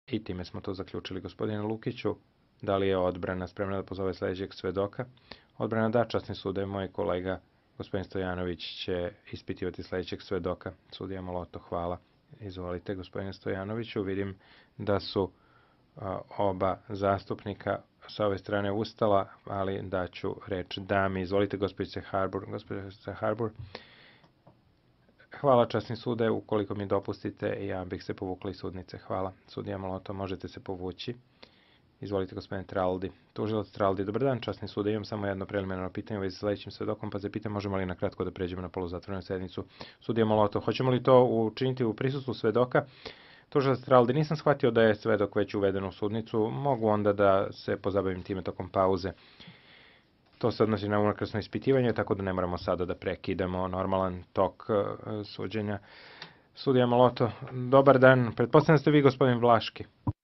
I time smo to zaključili. Gospodine Lukiću, da li je odbrana spremna da pozove sljedećeg svedoka? Odbrana da, časni sude, moj kolega gospodin Stojanović će ispitivati sljedećeg svedoka. Sudija Maloto, hvala. Izvolite, gospodine Stojanoviću, vidim da su oba zastupnika sa ove strane ustala, ali daću reč dami. Izvolite, gospođice Harbour. Hvala, časni sude, ukoliko mi dopustite, ja bih se povukla iz sudnice. Hvala. Sudija Maloto, možete se povući. Izvolite, gospodine Traldi. Tužilac Traldi, dobar dan, časni sude. Imam samo jedno preliminarno pitanje u vezi sa sledećim svedokom, pa se pitam možemo li nakratko da pređemo na poluzatvorenu sednicu. Sudija Maloto, hoćemo li to učiniti u prisustvu svedoka? Tužilac Traldi, nisam shvatio da je svedok već uveden u sudnicu. Mogu onda da se pozabavim time tokom pauze. To se odnosi na unakrasno ispitivanje, tako da ne moramo sada da prekidamo normalan tok suđenja. Sudija Maloto, dobar dan. Pretpostavljam da ste vi gospodin Vlaški.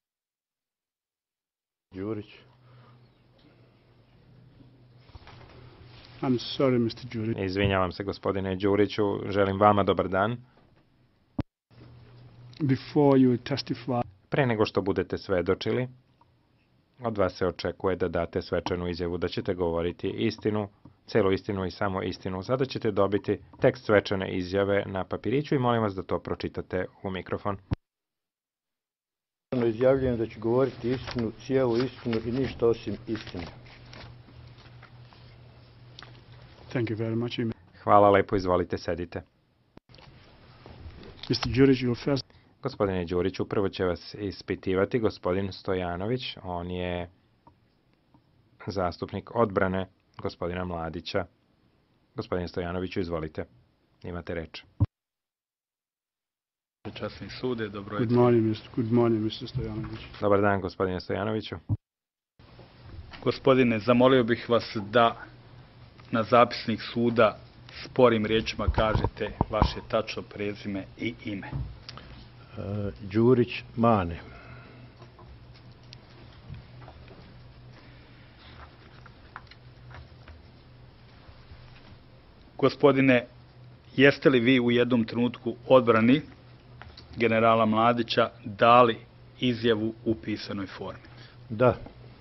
Đurić. I'm sorry, Mr. Đurić. Izvinjavam se, gospodine Đuriću. Želim vama dobar dan. Before you testify, Pre nego što budete svedočili, od vas se očekuje da date svečanu izjavu, da ćete govoriti istinu, celu istinu i samo istinu. Sada ćete dobiti tekst svečane izjave na papiriću i molim vas da to pročitate u mikrofon. Izjavljujem da ću govoriti istinu, cijelu istinu i ništa osim istine. thank you very much. Hvala lepo, izvolite, sedite. Mr. Đurić, you first. Gospodine Đuriću, prvo će vas ispitivati gospodin Stojanović. On je zastupnik odbrane gospodina Mladića. Gospodine Stojanoviću, izvolite. Imate reč. Časni sude, dobro Good morning, Mr. Stojanović. Dobar dan, gospodine Stojanoviću. Gospodine, zamolio bih vas da na zapisnik suda sporim riječima kažete vaše tačno prezime i ime. Đurić Mane. Gospodine, jeste li vi u jednom trenutku odbrani generala Mladića dali izjavu u pisanoj formi? Da.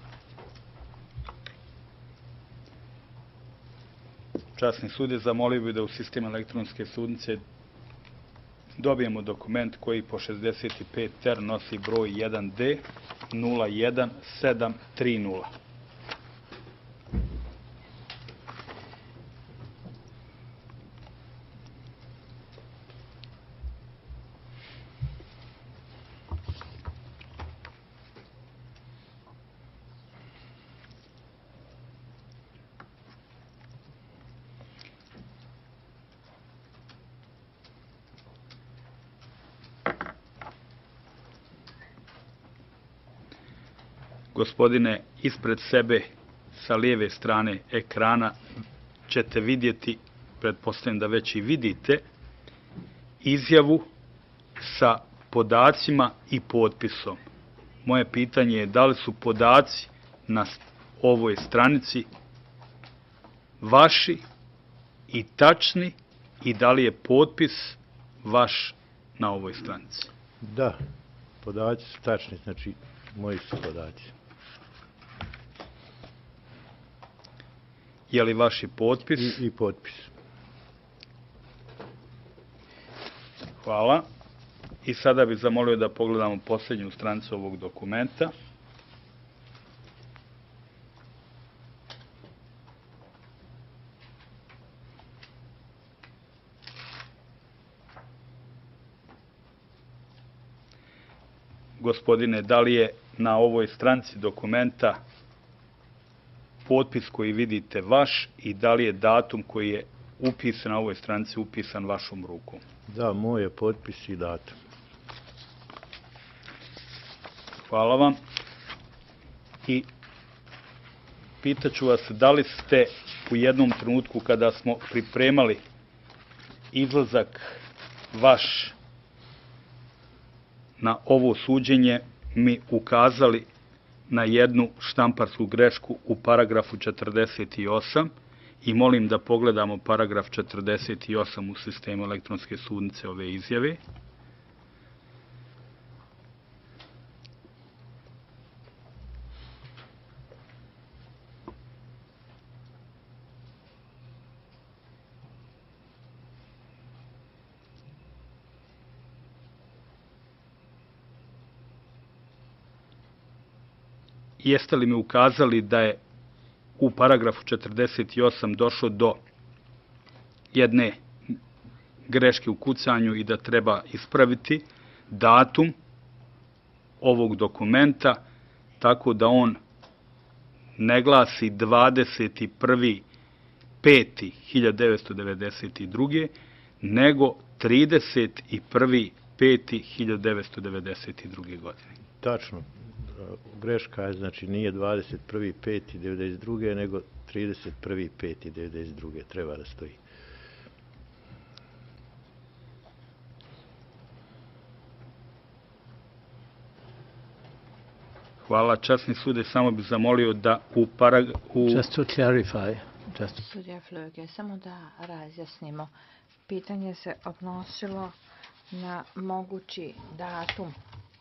Časni sudije, zamolio bih da u sistemu elektronske sudnice dobijemo dokument koji po 65 ter nosi broj 1D 01730. Gospodine, ispred sebe sa lijeve strane ekrana ćete vidjeti, pretpostavljam da već i vidite, izjavu sa podacima i potpisom. Moje pitanje je da li su podaci na ovoj stranici vaši i tačni i da li je potpis vaš na ovoj stranici? Da, podaci su tačni, znači moji su podaci. Je li vaš potpis? I potpis. Hvala. I sada bih zamolio da pogledamo posljednju stranicu ovog dokumenta. Gospodine, da li je na ovoj stranici dokumenta potpis koji vidite vaš i da li je datum koji je upisan na ovoj stranici upisan vašom rukom? Da, moj je potpis i datum. Hvala vam. I pitaću vas da li ste u jednom trenutku kada smo pripremali izlazak vaš na ovo suđenje mi ukazali na jednu štamparsku grešku u paragrafu 48 i molim da pogledamo paragraf 48 u sistemu elektronske sudnice ove izjave. jeste li mi ukazali da je u paragrafu 48 došlo do jedne greške u kucanju i da treba ispraviti datum ovog dokumenta tako da on ne glasi 21.5.1992. nego 31.5.1992. godine. Tačno. Greška je, znači nije 21.5.1992. nego 31.5.1992. treba da stoji. Hvala, časni sude, samo bih zamolio da Just to clarify. Sudija Flöge, samo da razjasnimo. Pitanje se odnosilo na mogući datum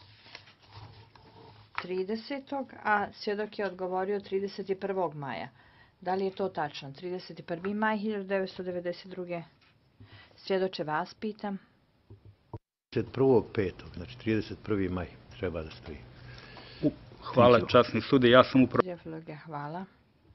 30. a svjedok je odgovorio 31. maja. Da li je to tačno? 31. maj 1992. Svjedoče, vas pitam. 31.5. znači 31. maj treba da stoji. Hvala, časni sude, ja sam upravo Sudija Flöge, hvala.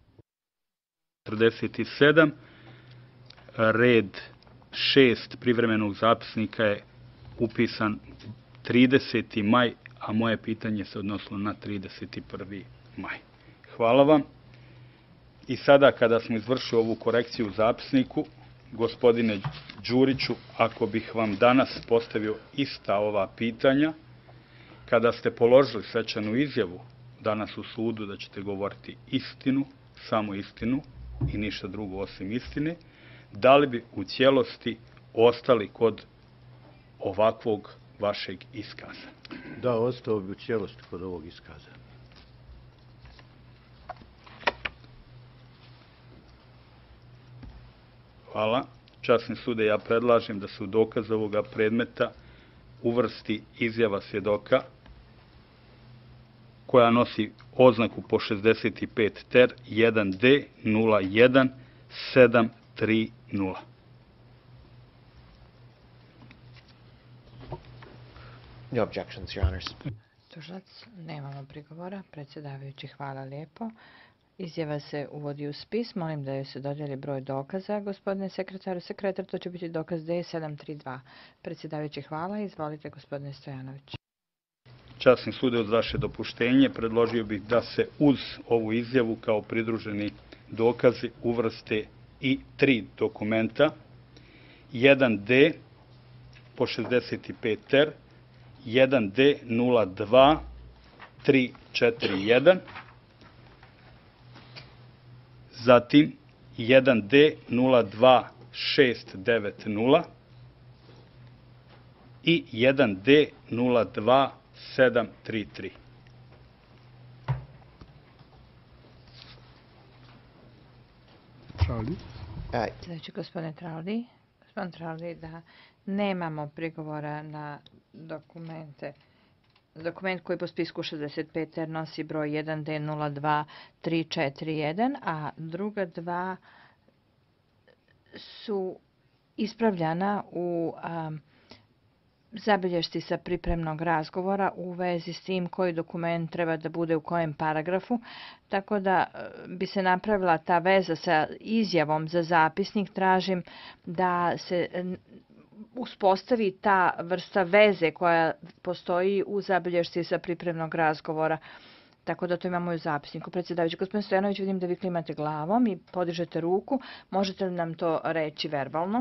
47. Red 6 privremenog zapisnika je upisan 30. maj, a moje pitanje se odnosilo na 31. maj. Hvala vam. I sada kada smo izvršili ovu korekciju u zapisniku, gospodine Đuriću, ako bih vam danas postavio ista ova pitanja, kada ste položili svečanu izjavu danas u sudu da ćete govoriti istinu, samo istinu i ništa drugo osim istine, da li bi u cijelosti ostali kod ovakvog vašeg iskaza? Da, ostao bi u cijelosti kod ovog iskaza. Hvala. Časni sude, ja predlažem da se u dokaz ovoga predmeta uvrsti izjava svjedoka koja nosi oznaku po 65 ter 1D 01730. No objections, Your Honors. Tužilac, nemamo prigovora. Predsjedavajući, hvala lijepo. Izjava se uvodi u spis. Molim da joj se dodijeli broj dokaza. Gospodine sekretaru, sekretar, to će biti dokaz D732. Predsjedavajući, hvala. Izvolite, gospodine Stojanović. Časni sude, uz vaše dopuštenje, predložio bih da se uz ovu izjavu kao pridruženi dokazi uvrste i 3 dokumenta. 1D po 65 ter, 1D 02341, zatim 1D 02690 i 1D 02733. Charlie? Znači, gospodine Traudi, da nemamo prigovora na dokumente. Dokument koji po spisku 65 ter nosi broj 1D02341, a druga dva su ispravljana u zabilješci sa pripremnog razgovora u vezi s tim koji dokument treba da bude u kojem paragrafu, tako da bi se napravila ta veza sa izjavom za zapisnik. Tražim da se uspostavi ta vrsta veze koja postoji u zabilješci sa pripremnog razgovora. Tako da to imamo i u zapisniku. Predsjedavajući, gospodin Stojanović, vidim da vi klimate glavom i podižete ruku. Možete li nam to reći verbalno?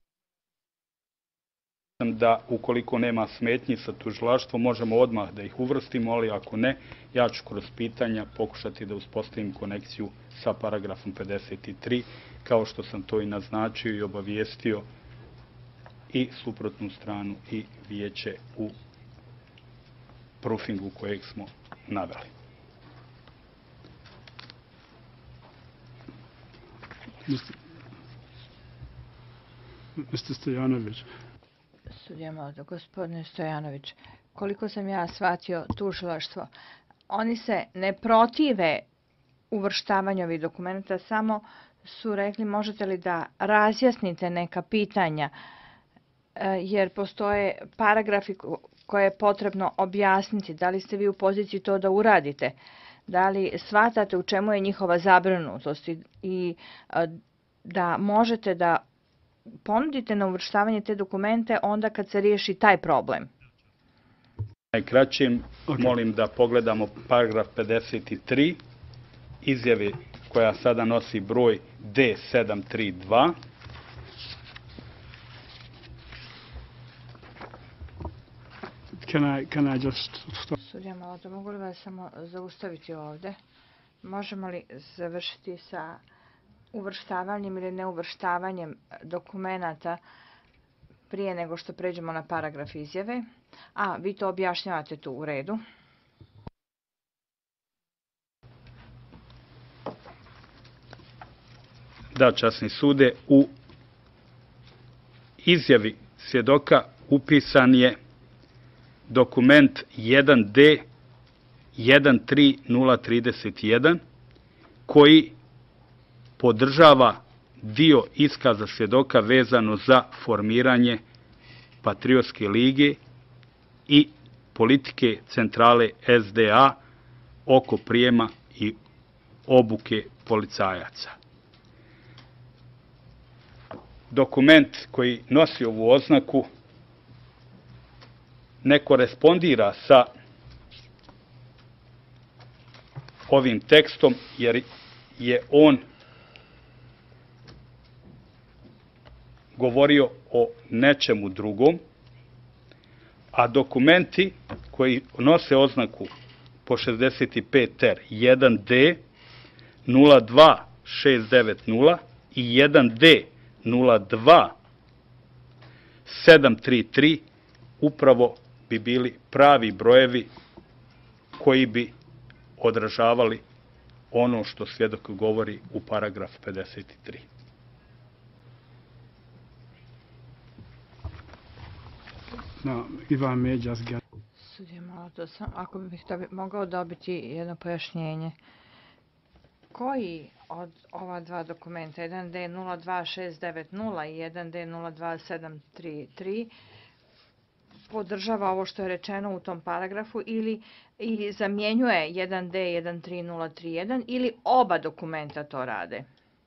Da ukoliko nema smetnji sa tužilaštvom možemo odmah da ih uvrstimo, ali ako ne, ja ću kroz pitanja pokušati da uspostavim konekciju sa paragrafom 53, kao što sam to i naznačio i obavijestio i suprotnu stranu i vijeće u proofingu kojeg smo naveli. Mr. Stojanović. Sudija, gospodine Stojanović, koliko sam ja shvatio tužilaštvo, oni se ne protive uvrštavanju ovih dokumenta, samo su rekli možete li da razjasnite neka pitanja, jer postoje paragrafi koje je potrebno objasniti. Da li ste vi u poziciji to da uradite? Da li shvatate u čemu je njihova zabrinutost i da možete da ponudite na uvrštavanje te dokumente onda kad se riješi taj problem? Najkraćim, molim da pogledamo paragraf 53, izjave koja sada nosi broj D732. Can I just stop? Sudija Maloto, mogu li vas samo zaustaviti ovde? Možemo li završiti sa uvrštavanjem ili neuvrštavanjem dokumenata prije nego što pređemo na paragraf izjave? A, vi to objašnjavate tu u redu. Da, časni sude, u izjavi svjedoka upisan je dokument 1D 13031 koji podržava dio iskaza svjedoka vezano za formiranje Patriotske lige i politike centrale SDA oko prijema i obuke policajaca. Dokument koji nosi ovu oznaku ne korespondira sa ovim tekstom jer je on govorio o nečemu drugom, a dokumenti koji nose oznaku po 65 ter 1D 02690 i 1D 02733 upravo bi bili pravi brojevi koji bi odražavali ono što svjedok govori u paragraf 53. No, if I may just get... Sudija Maloto, ako bih mogao dobiti jedno pojašnjenje. Koji od ova dva dokumenta, 1D02690 i 1D02733, podržava ovo što je rečeno u tom paragrafu ili zamjenjuje 1D13031 ili oba dokumenta to rade?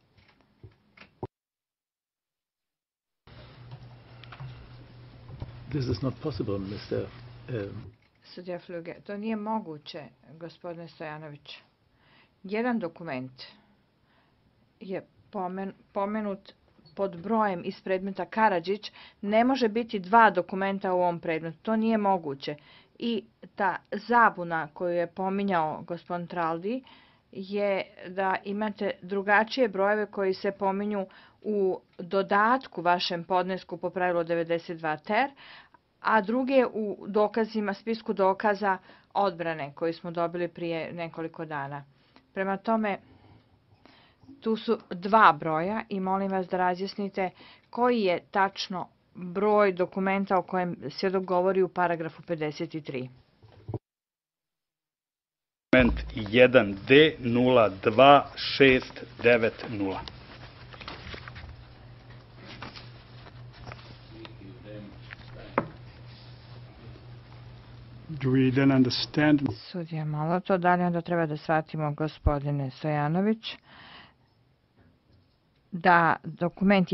This is not possible, Mr. Sudija Fluge, to nije moguće, gospodine Stojanović. Jedan dokument je pomenut pod brojem iz predmeta Karadžić, ne može biti dva dokumenta u ovom predmetu. To nije moguće. I ta zabuna koju je pominjao gospodin Traldi je da imate drugačije brojeve koji se pominju u dodatku vašem podnesku po pravilu 92 ter, a druge u dokazima, spisku dokaza odbrane koji smo dobili prije nekoliko dana. Prema tome, tu su dva broja i molim vas da razjasnite koji je tačno broj dokumenta o kojem svjedok govori u paragrafu 53. Dokument 1D 02690. Do we then understand? Sudija Maloto, da li onda treba da shvatimo, gospodine Stojanović, da dokument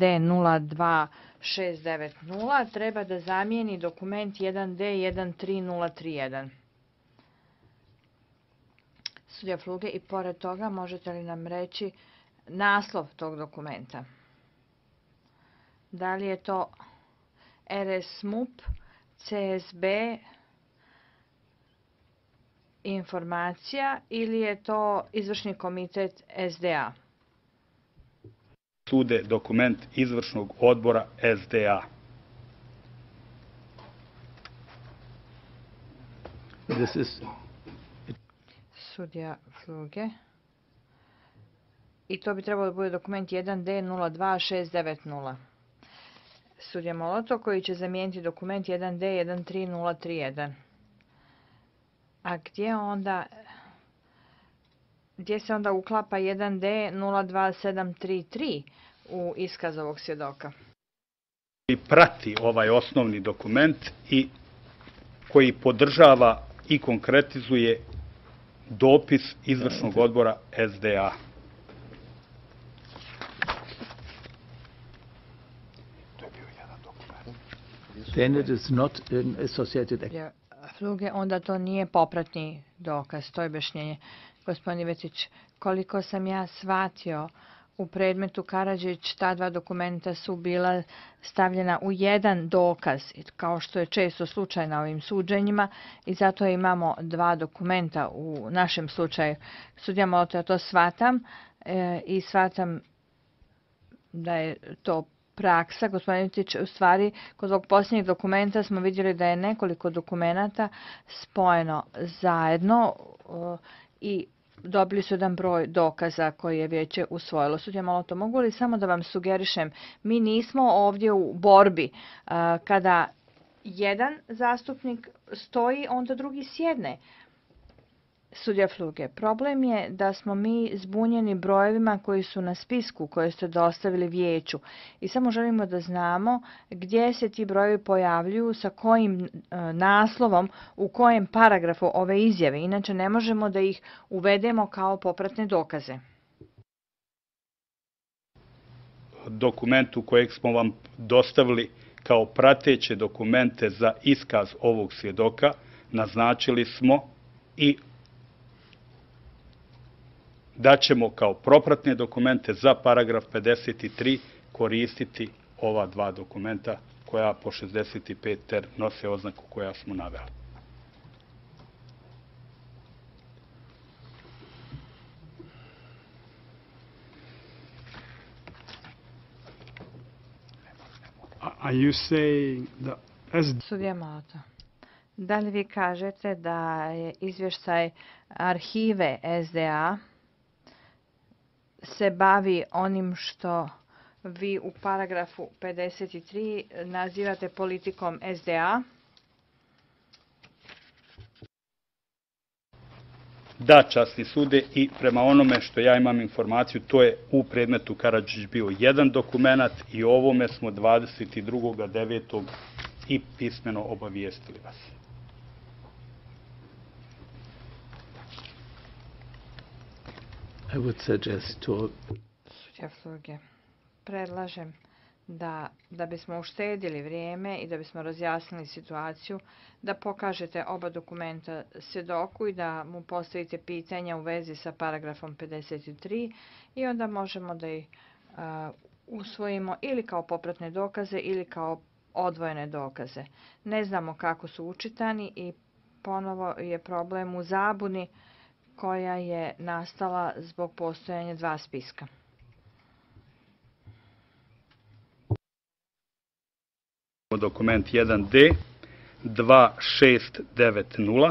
1D02690 treba da zamijeni dokument 1D13031. Sudija Fluge, i pored toga možete li nam reći naslov tog dokumenta? Da li je to RSMUP, CSB, informacija ili je to izvršni komitet SDA? Sude dokument izvršnog odbora SDA. This is Sudija Fluge. I to bi trebalo da bude dokument 1D02690. Sudija Moloto koji će zamijeniti dokument 1D13031. A gdje se onda uklapa 1D02733 u iskaz ovog svjedoka? I prati ovaj osnovni dokument i koji podržava i konkretizuje dopis izvršnog odbora SDA. Then it is not an associated act. Fluge, onda to nije popratni dokaz, to je objašnjenje. Gospodin Ivetić, koliko sam ja shvatio, u predmetu Karadžić ta dva dokumenta su bila stavljena u jedan dokaz, kao što je često slučaj na ovim suđenjima, i zato imamo dva dokumenta u našem slučaju. Sudija Molotov, ja to shvatam i shvatam da je to praksa. Gospodin Ivetić, u stvari, kod ovog posljednjeg dokumenta smo vidjeli da je nekoliko dokumenata spojeno zajedno i dobili su jedan broj dokaza koji je vijeće usvojilo. Sudija Molotov, mogu li samo da vam sugerišem, mi nismo ovdje u borbi. Kada jedan zastupnik stoji, onda drugi sjedne. Sudija Fluge, problem je da smo mi zbunjeni brojevima koji su na spisku koje ste dostavili vijeću i samo želimo da znamo gdje se ti brojevi pojavljuju, sa kojim naslovom, u kojem paragrafu ove izjave. Inače ne možemo da ih uvedemo kao popratne dokaze. Dokumentu kojeg smo vam dostavili kao prateće dokumente za iskaz ovog svjedoka naznačili smo i da ćemo kao propratne dokumente za paragraf 53 koristiti ova dva dokumenta koja po 65 ter nose oznaku koja smo naveli. Are you saying that as Sudija Molotov, da li vi kažete da je izvještaj arhive SDA se bavi onim što vi u paragrafu 53 nazivate politikom SDA? Da, časni sude, i prema onome što ja imam informaciju, to je u predmetu Karadžić bio jedan dokument i ovome smo 22.9. i pismeno obavijestili vas. I would suggest to Sudija Fluge, predlažem da bismo uštedili vrijeme i da bismo razjasnili situaciju, da pokažete oba dokumenta svjedoku i da mu postavite pitanja u vezi sa paragrafom 53 i onda možemo da ih usvojimo ili kao popratne dokaze ili kao odvojene dokaze. Ne znamo kako su učitani i ponovo je problem u zabuni koja je nastala zbog postojanja dva spiska. Dokument 1D 2690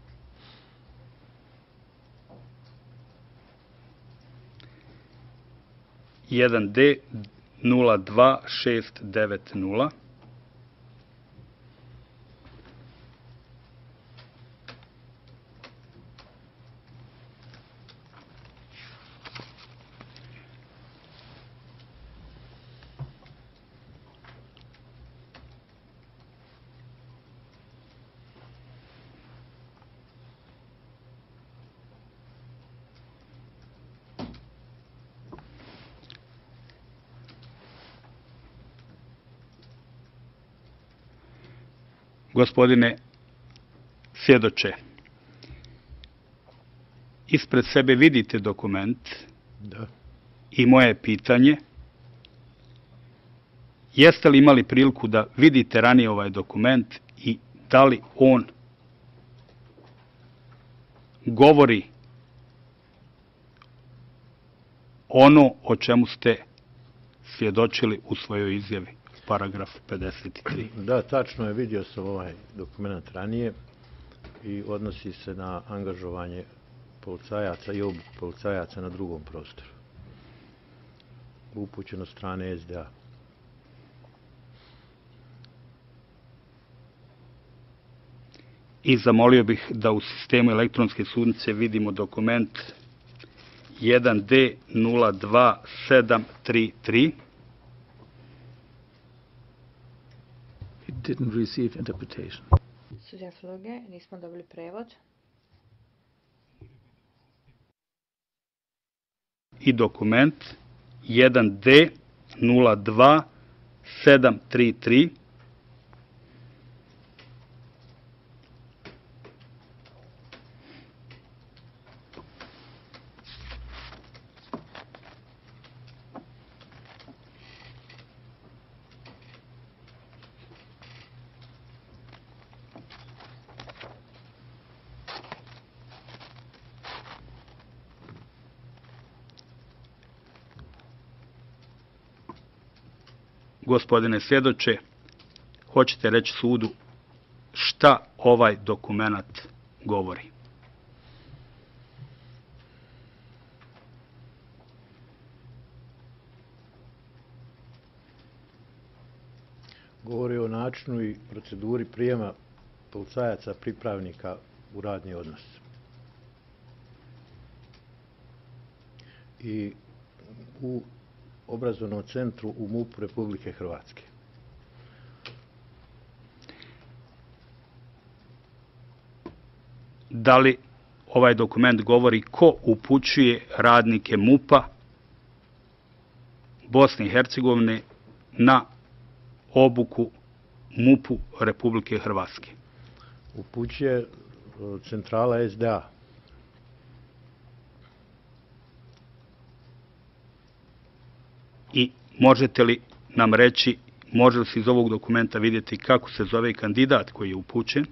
1D 02690 Gospodine svjedoče, ispred sebe vidite dokument. Da. I moje pitanje, jeste li imali priliku da vidite ranije ovaj dokument i da li on govori ono o čemu ste svjedočili u svojoj izjavi, paragraf 53. Da, tačno je, vidio sam ovaj dokument ranije i odnosi se na angažovanje policajaca i obuku policajaca na drugom prostoru. Upućeno strane SDA. I zamolio bih da u sistemu elektronske sudnice vidimo dokument 1D 02733. it didn't receive interpretation. Sudija Fluge, nismo dobili prevod. i dokument 1D 02 733 Gospodine svjedoče, hoćete reći sudu šta ovaj dokument govori? Govori o načinu i proceduri prijema policajaca pripravnika u radni odnos. I u obrazovnom centru u MUP-u Republike Hrvatske. Da li ovaj dokument govori ko upućuje radnike MUP-a Bosne i Hercegovine na obuku MUP-u Republike Hrvatske? Upućuje centrala SDA. I možete li nam reći, može li se iz ovog dokumenta vidjeti kako se zove kandidat koji je upućen?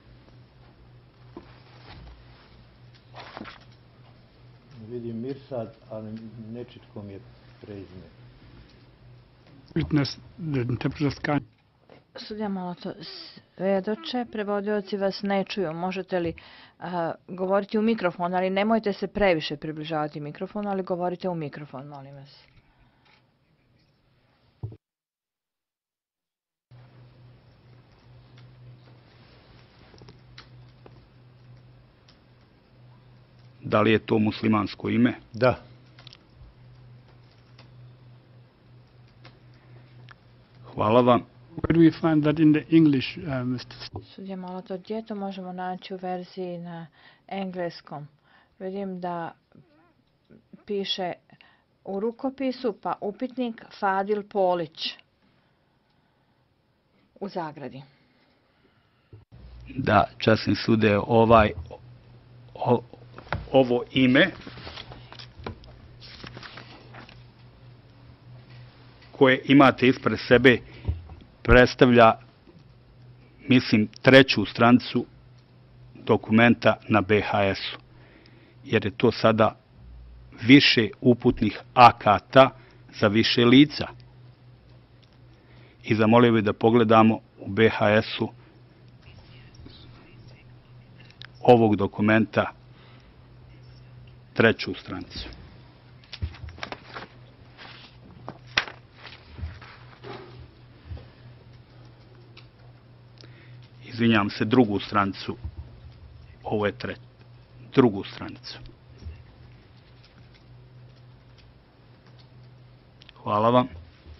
Vidim Mirsad, ali nečitko mi je prezime. Witness, the interpreter can. Sudija Molotov, svjedoče, prevodioci vas ne čuju. Možete li govoriti u mikrofon, ali nemojte se previše približavati mikrofonu, ali govorite u mikrofon, molim vas. Da li je to muslimansko ime? Da. Hvala vam. Where do we find that in the English, Mr. Sudija Molotov, gdje to možemo naći u verziji na engleskom? Vidim da piše u rukopisu, pa upitnik Fadil Polić u zagradi. Da, časni sude, ovo ime koje imate ispred sebe predstavlja, mislim, 3. stranicu dokumenta na BHS-u, jer je to sada više uputnih akata za više lica. I zamolio bih da pogledamo u BHS-u ovog dokumenta 3. stranicu. Izvinjavam se, 2. stranicu. Ovo je 2. stranicu. Hvala vam.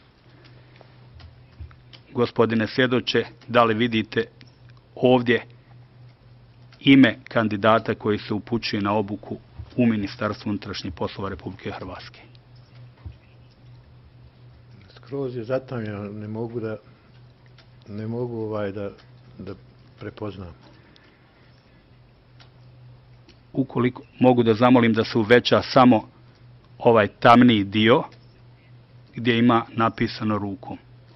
Gospodine svjedoče, da li vidite ovdje ime kandidata koji se upućuje na obuku u Ministarstvu unutrašnjih poslova Republike Hrvatske? Skroz je zatamljeno, ne mogu da prepoznam. Ukoliko mogu da zamolim da se uveća samo ovaj tamniji dio gdje ima napisano rukom.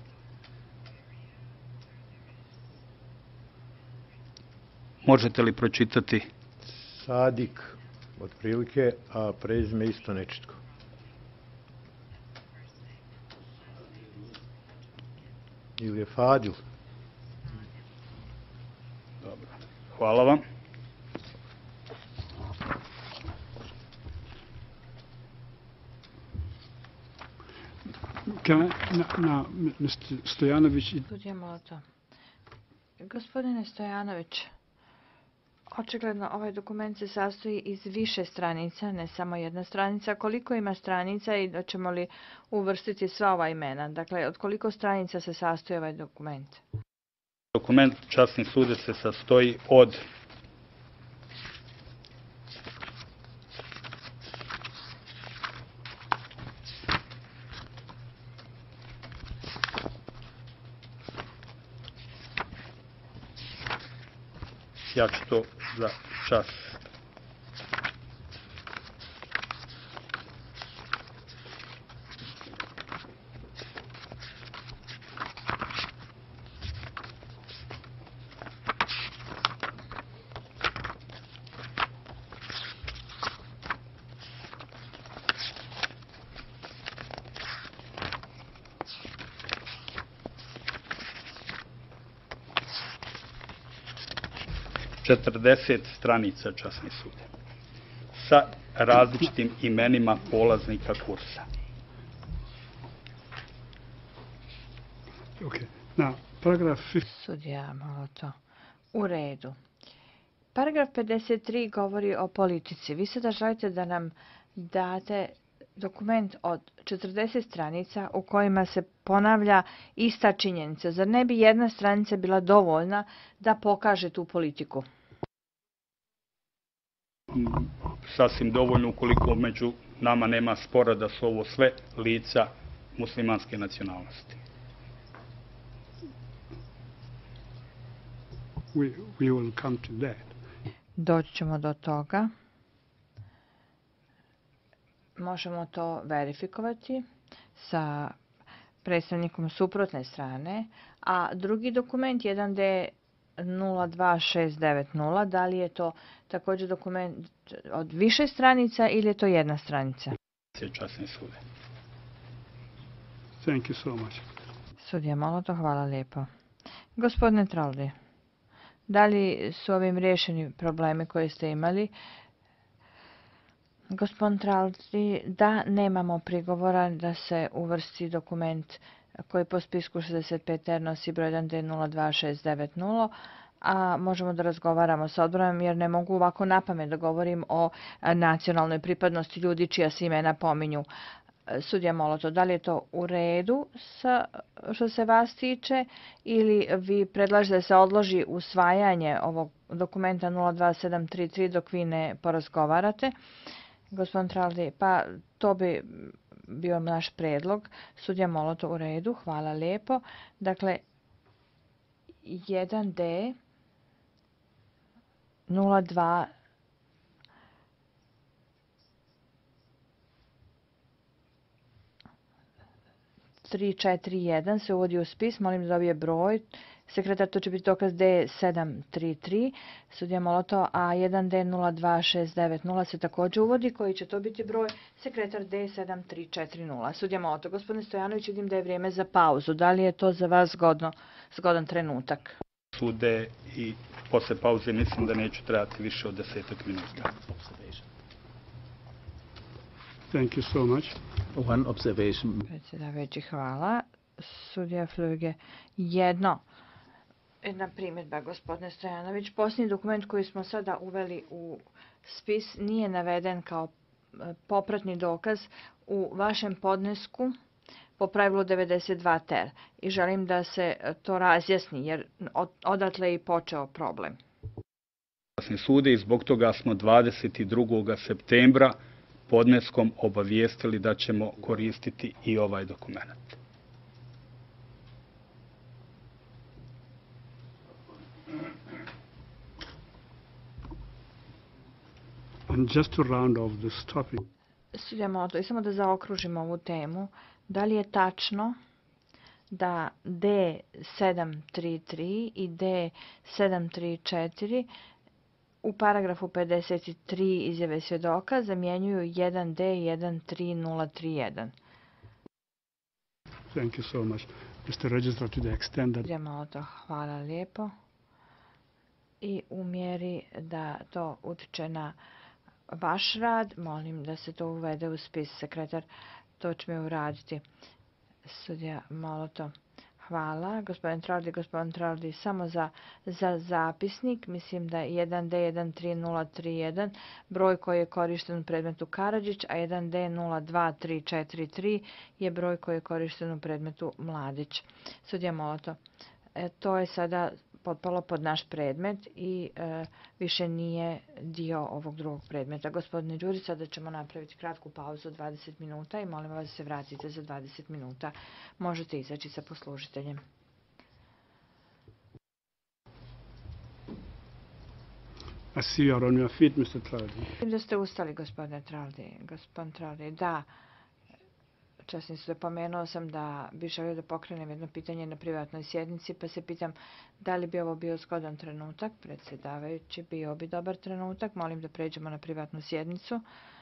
Možete li pročitati? Sadik, otprilike, a prezime isto nečitko. Ili je Fadil? Dobro. Hvala vam. Now, Mr. Stojanović. Sudija Molotov. Gospodine Stojanović, očigledno ovaj dokument se sastoji iz više stranica, ne samo jedna stranica. Koliko ima stranica i hoćemo li uvrstiti sva ova imena? Dakle, od koliko stranica se sastoji ovaj dokument? Dokument časni sude se sastoji od 5 Ja ću to za čas. Četrdeset stranica, časni sude, sa različitim imenima polaznika kursa. Okay. Now, paragraph 50. Sudija Moloto. U redu. Paragraf 53 govori o politici. Vi sada želite da nam date dokument od 40 stranica u kojima se ponavlja ista činjenica. Zar ne bi jedna stranica bila dovoljna da pokaže tu politiku? Sasvim dovoljno ukoliko među nama nema spora da su ovo sve lica muslimanske nacionalnosti. We will come to that. Doći ćemo do toga. Možemo to verifikovati sa predstavnikom suprotne strane, a drugi dokument 1D 02690, da li je to također dokument od više stranica ili je to jedna stranica? Časni sude. Thank you so much. Sudija Moloto, hvala lijepo. Gospodine Traldi, da li su ovim riješeni problemi koje ste imali? Gospodin Traldi, da nemamo prigovora da se uvrsti dokument koji po spisku 65R nosi broj 1D02690, a možemo da razgovaramo sa odborom jer ne mogu ovako napamet da govorim o nacionalnoj pripadnosti ljudi čija se imena pominju. Sudija Moloto, da li je to u redu što se vas tiče ili vi predlažete da se odloži usvajanje ovog dokumenta 02733 dok vi ne porazgovarate? Gospodin Traldi, pa to bi bio naš predlog. Sudija Moloto, u redu, hvala lijepo. Dakle, 1D 02 341 se uvodi u spis, molim da dobije broj. Sekretar, to će biti dokaz D733, sudija Moloto, a 1D02690 se također uvodi, koji će to biti broj, sekretar D7340. Sudija Moloto, gospodine Stojanović, vidim da je vrijeme za pauzu. Da li je to za vas zgodan trenutak? Sude i posle pauze mislim da neću trebati više od 10 minuta. Thank you so much. One observation. Predsjedavajući, hvala. Sudija Flöge, jedna primjedba, gospodine Stojanović. Posljednji dokument koji smo sada uveli u spis nije naveden kao popratni dokaz u vašem podnesku po pravilu 92 ter. I želim da se to razjasni, jer odatle je i počeo problem. Sude i zbog toga smo 22. septembra podneskom obavijestili da ćemo koristiti i ovaj dokument. And just to round off this topic. Sudija Moloto, i samo da zaokružimo ovu temu, da li je tačno da D733 i D734 u paragrafu 53 izjave svjedoka zamjenjuju 1D i 13031? Thank you so much. Mr. Registrar, to the extent that... Sudija Moloto, hvala lijepo. I u mjeri da to utiče na vaš rad, molim da se to uvede u spis. Sekretar, to će mi uraditi. Sudija Moloto, hvala. Gospodin Traldi, samo za zapisnik, mislim da 1D13031, broj koji je korišten u predmetu Karadžić, a 1D02343 je broj koji je korišten u predmetu Mladić. Sudija Moloto, to je sada potpalo pod naš predmet i više nije dio ovog drugog predmeta. Gospodine Đuri, sada ćemo napraviti kratku pauzu od 20 minuta i molim vas da se vratite za 20 minuta. Možete izaći sa poslužiteljem. I see you're on your feet, Mr. Traldi. Vidim da ste ustali, gospodine Traldi. Gospodin Traldi, da. Časni su pomenuo sam da bi želio da pokrenem jedno pitanje na privatnoj sjednici, pa se pitam da li bi ovo bio zgodan trenutak, predsjedavajući, bio bi dobar trenutak, molim da pređemo na privatnu sjednicu.